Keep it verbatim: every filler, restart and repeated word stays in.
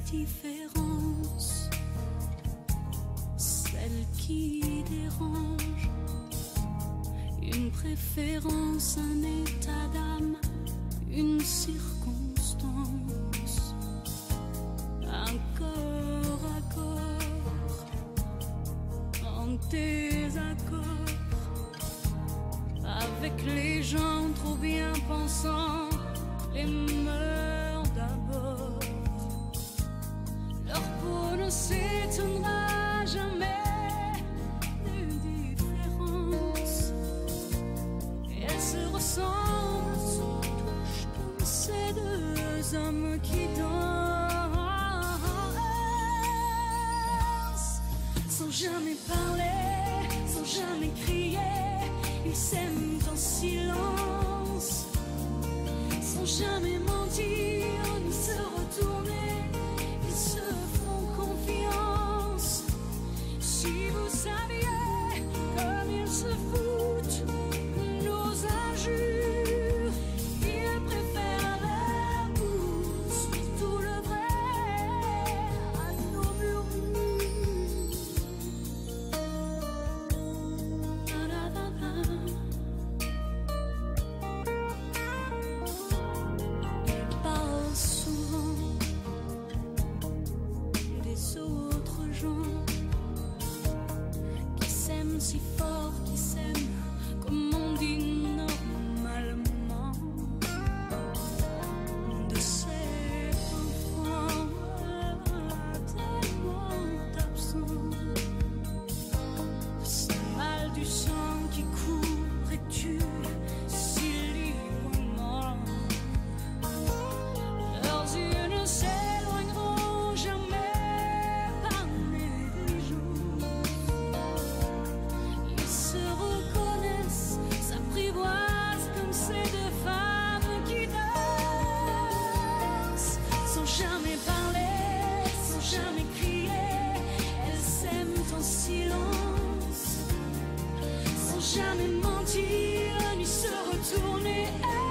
différence, celle qui dérange, une préférence, un état d'âme, une circonstance, un corps à corps, en désaccord avec les gens trop bien pensants, les mœurs d'abord. Leur peau ne s'étonnera jamais des différences. Elles se ressemblent, se touchent comme ces deux hommes qui dansent. Sans jamais parler, sans jamais crier, ils s'aiment en silence. Sans jamais mentir, ni se retourner, ils se font confiance. Si vous saviez comme ils se foutent de nos injures, ils préfèrent la boue sur tout le vrai à nos murmures. Da, da, da, da. Autres gens qui s'aiment si fort, qui s'aiment comme on dit normalement, de ces enfants tellement absents, de ce mal du sang qui court et tue si librement. Leurs yeux ne s'éloigneront jamais. Comme ces deux femmes qui dansent, sans jamais parler, sans jamais crier, elles s'aiment en silence, sans jamais mentir ni se retourner.